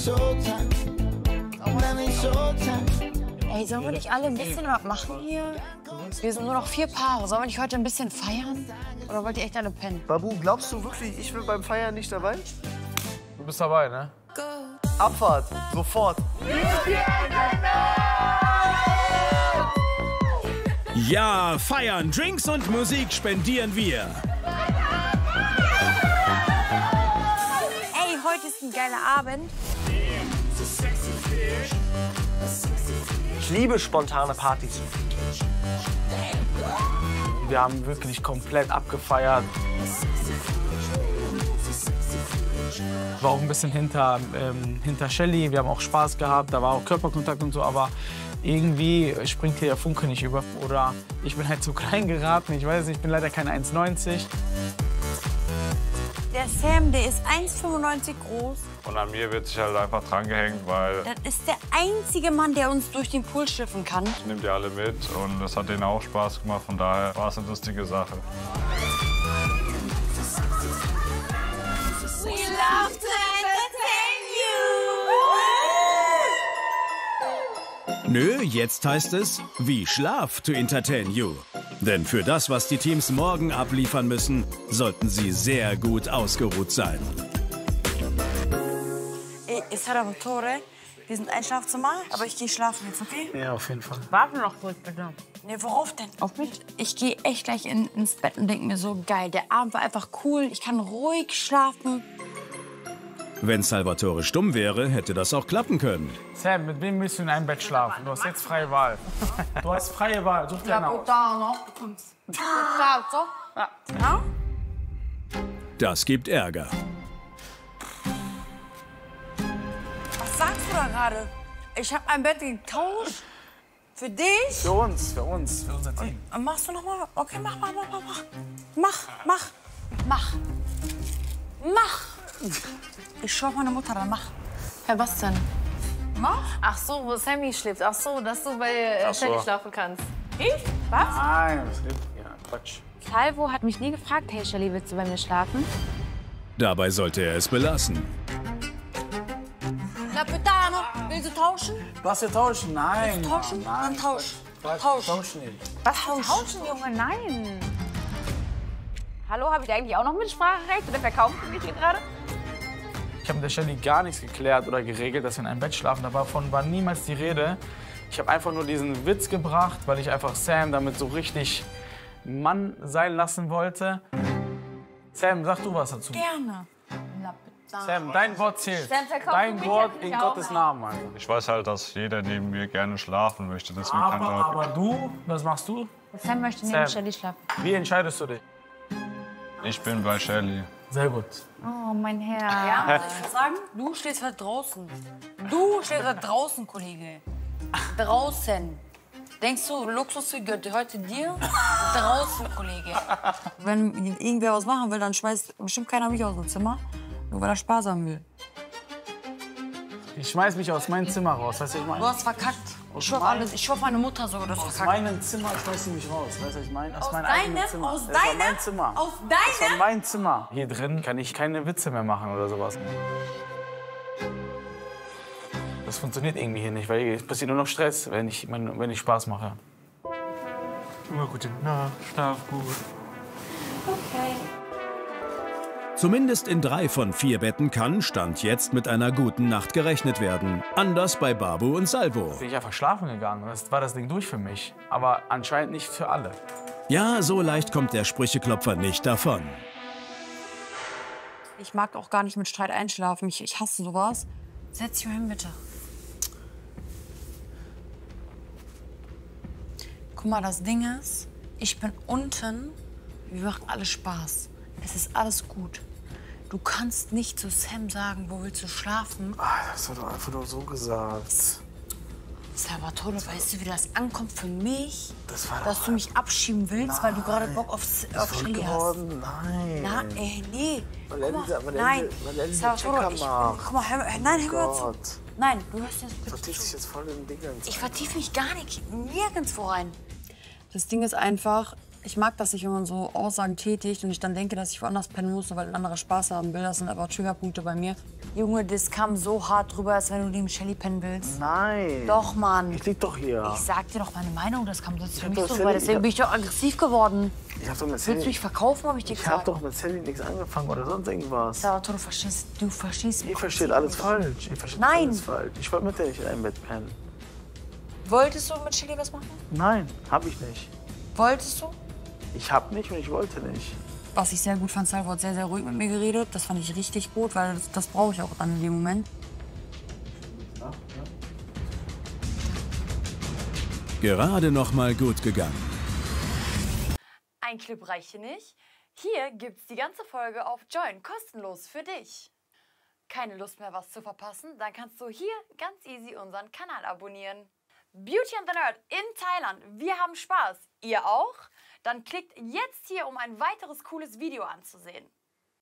Ey, sollen wir nicht alle ein bisschen was machen hier? Wir sind nur noch 4 Paare. Sollen wir nicht heute ein bisschen feiern? Oder wollt ihr echt alle pennen? Babu, glaubst du wirklich, ich bin beim Feiern nicht dabei? Du bist dabei, ne? Abfahrt, sofort. Ja, feiern, Drinks und Musik spendieren wir. Ey, heute ist ein geiler Abend. Ich liebe spontane Partys. Wir haben wirklich komplett abgefeiert. War auch ein bisschen hinter Shelly. Wir haben auch Spaß gehabt. Da war auch Körperkontakt und so. Aber irgendwie springt hier der Funke nicht über. Oder ich bin halt zu klein geraten. Ich weiß nicht, ich bin leider keine 1,90. Der Sam, der ist 1,95 groß. Und an mir wird sich halt einfach drangehängt, weil Das ist der einzige Mann, der uns durch den Pool schiffen kann. ich nehme die alle mit und das hat denen auch Spaß gemacht. Von daher war es eine lustige Sache. We love to entertain you. Nö, jetzt heißt es, we Schlaf to entertain you. Denn für das, was die Teams morgen abliefern müssen, sollten sie sehr gut ausgeruht sein. Salvatore, wir sind ein Schlafzimmer, aber ich gehe schlafen jetzt, okay? Ja, auf jeden Fall. Warte noch kurz, bitte. Nee, worauf denn? Auf mich? Ich gehe echt gleich ins Bett und denke mir so, geil, der Abend war einfach cool, ich kann ruhig schlafen. Wenn Salvatore stumm wäre, hätte das auch klappen können. Sam, mit wem willst du in einem Bett schlafen? Du hast jetzt freie Wahl. Du hast freie Wahl. Such dir einen aus. Ja? Das gibt Ärger. Was sagst du da gerade? Ich habe ein Bett getauscht. Für dich? Für uns, für unser Team. Machst du noch mal? Okay, mach. Ich schau meine Mutter dann, mach. Ja, was denn? Mach. Ach so, wo Sammy schläft. Ach so, dass du bei Shelly schlafen kannst. Ich? Was? Nein, das geht. Ja, Quatsch. Salvo hat mich nie gefragt, hey Shelly, willst du bei mir schlafen? Dabei sollte er es belassen. La Putano, willst du tauschen? Was, wir tauschen? Nein. Tauschen? Nein. Dann tausch. Tausch nicht. Was tauschen, Junge? Nein. Hallo, habe ich eigentlich auch noch Mitspracherecht? Oder verkaufen Sie mich hier gerade? Ich habe mit der Shelly gar nichts geklärt oder geregelt, dass wir in einem Bett schlafen. Davon war niemals die Rede. Ich habe einfach nur diesen Witz gebracht, weil ich einfach Sam damit so richtig Mann sein lassen wollte. Sam, sag du was dazu. Gerne. Sam, dein Wort zählt. Sam, verkauf Dein mich Wort ja in auch. Gottes Namen. Also. Ich weiß halt, dass jeder neben mir gerne schlafen möchte. Deswegen kann Aber du, was machst du? Sam möchte neben Shelly schlafen. Wie entscheidest du dich? ich bin bei Shelly. Sehr gut. Oh, mein Herr. Ja, soll ich was sagen? Du stehst halt draußen. Du stehst halt draußen, Kollege. Draußen. Denkst du, Luxus gehört heute dir? Draußen, Kollege. Wenn irgendwer was machen will, dann schmeißt bestimmt keiner mich aus dem Zimmer. Nur weil er Spaß haben will. Ich schmeiß mich aus meinem Zimmer raus, weißt du, ich meine? Du hast verkackt. Ich schwör alles. Ich schwör meine Mutter sogar, du hast Aus verkackt. meinem Zimmer schmeiß ich mich raus, weißt du, was ich meine? Aus meinem deinem? eigenen Zimmer. Aus Das war deinem? mein Zimmer. Aus Das war deinem? mein Zimmer. Hier drin kann ich keine Witze mehr machen oder sowas. Das funktioniert irgendwie hier nicht, weil es passiert nur noch Stress, wenn ich Spaß mache. Immer gute Nacht, schlaf gut. Okay. Zumindest in 3 von 4 Betten kann, Stand jetzt, mit einer guten Nacht gerechnet werden. Anders bei Babu und Salvo. Bin ich einfach schlafen gegangen. Das war das Ding durch für mich. Aber anscheinend nicht für alle. Ja, so leicht kommt der Sprücheklopfer nicht davon. Ich mag auch gar nicht mit Streit einschlafen. Ich hasse sowas. Setz dich mal hin, bitte. Guck mal, das Ding ist, ich bin unten. Wir machen alle Spaß. Es ist alles gut. Du kannst nicht zu Sam sagen, wo willst du schlafen? Das war doch einfach nur so gesagt. Salvatore, weißt du, wie das ankommt für mich? Das war dass du mich abschieben willst, weil du gerade Bock auf Shelly hast. Nein. Na, nee. Guck mal, weil nein, er Salvatore, guck mal, nein, hör mal zu. Nein, du hörst jetzt bitte Vertief dich zu. jetzt voll in Dingen. Ich vertiefe mich gar nicht, nirgendwo rein. Das Ding ist einfach, Ich mag das nicht, wenn man so Aussagen tätigt und ich dann denke, dass ich woanders pennen muss, weil ein anderer Spaß haben will. Das sind aber Triggerpunkte bei mir. Junge, das kam so hart drüber, als wenn du neben Shelly pennen willst. Nein. Doch, Mann. Ich lieg doch hier. Ich sag dir doch meine Meinung, das kam sonst für mich doch so Sally- rüber. Deswegen bin ich doch aggressiv geworden. Ich hab doch mit Willst du Sally, mich verkaufen, hab ich dir ich gesagt. hab doch mit Sally nichts angefangen oder sonst irgendwas. Salvatore, du verstehst Ihr versteht alles falsch. Ihr versteht Nein. alles falsch. Ich wollte mit dir nicht in einem Bett pennen. Wolltest du mit Shelly was machen? Nein, hab ich nicht. Wolltest du? Ich hab nicht und ich wollte nicht. Was ich sehr gut fand, Salvo hat sehr, sehr ruhig mit mir geredet. Das fand ich richtig gut, weil das brauche ich auch dann in dem Moment. Gerade noch mal gut gegangen. Ein Clip reicht hier nicht. Hier gibt's die ganze Folge auf Join, kostenlos für dich. Keine Lust mehr, was zu verpassen? Dann kannst du hier ganz easy unseren Kanal abonnieren. Beauty and the Nerd in Thailand. Wir haben Spaß. Ihr auch? Dann klickt jetzt hier, um ein weiteres cooles Video anzusehen.